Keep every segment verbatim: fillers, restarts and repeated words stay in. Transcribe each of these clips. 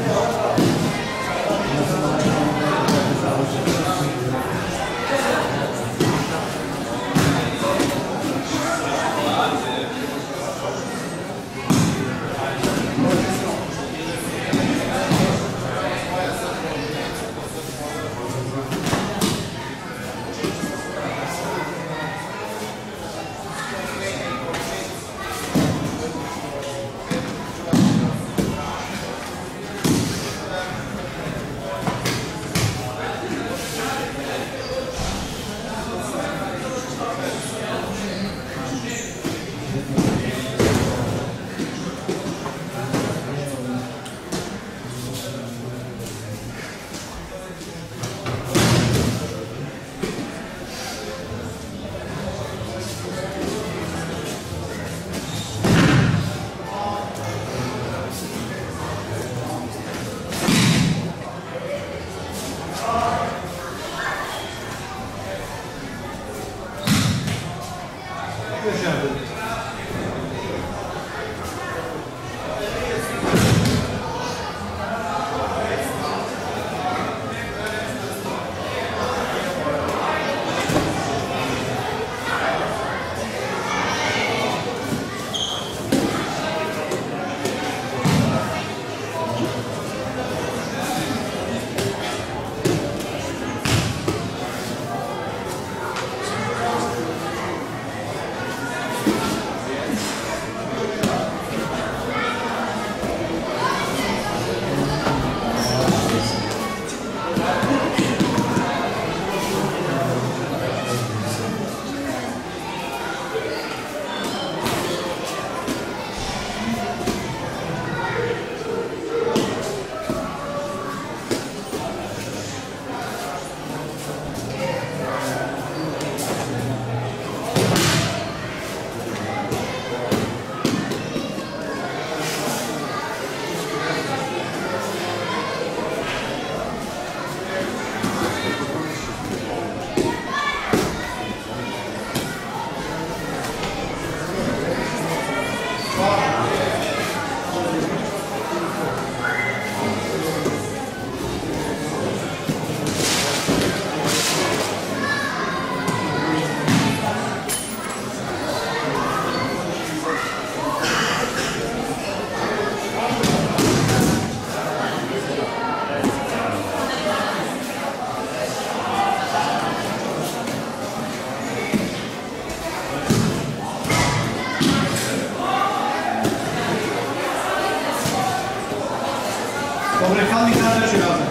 Dobre, Kalmi kada treći razred.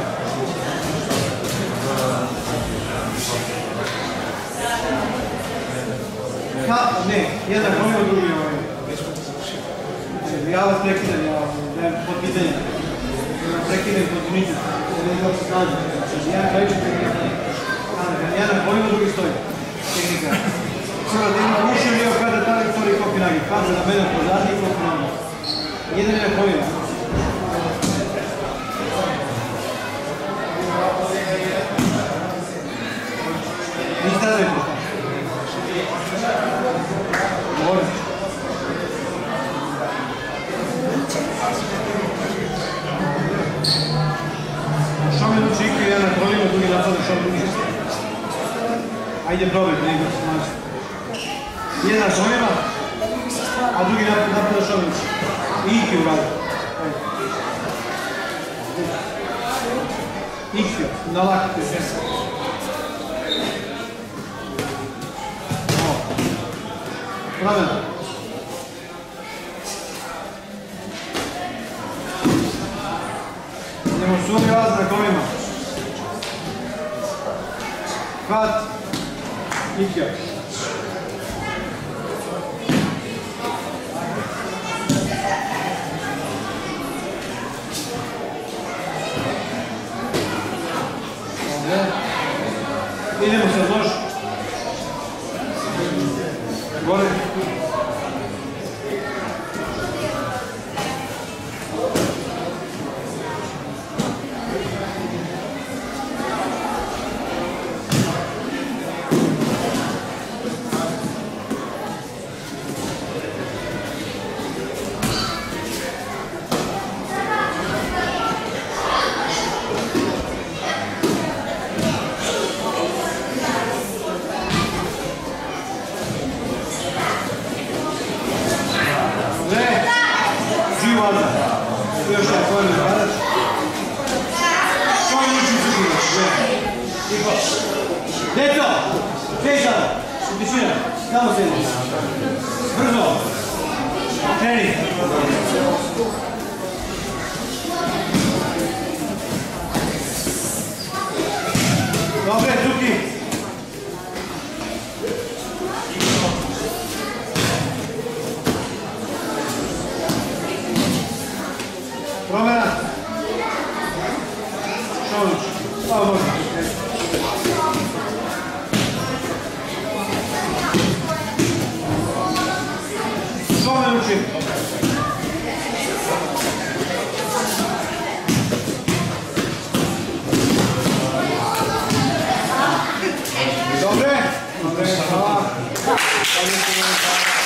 Ka, ne, jedan koji od drugi ovaj. Ja vas prekidam, ja dajem pod pitanje. Prekidam kontinuitet. Ne znam kako se kaže. Jedan kreće, jedan koji od drugi stoji. Tehnika. Sada da ima uši ili evo kada taj stvari kopi nagi. Kada na mene pozadnji i kopi nagi. Jedan je na koji. Niste da rekao? Govorim. Što mi luči ikri, jedan na kolima, drugi napada, što mi luči? Ajde probaj, nego se znači. Jedan na kolima, a drugi napada, što mi luči? I ikri u radu. Ikri, na lakite se. Pravilno. Idemo sumi vas na kolima. Hvat. Ikja. Idemo se zlož. Gore. Tiho. Djeco! Pešar! Tišina! Samo sedi. Brzo! Kreni! Dobre, Duki! Promena! Šaluć! Hvala Bože! Šaluć učim! Dobre? Dobre, hvala!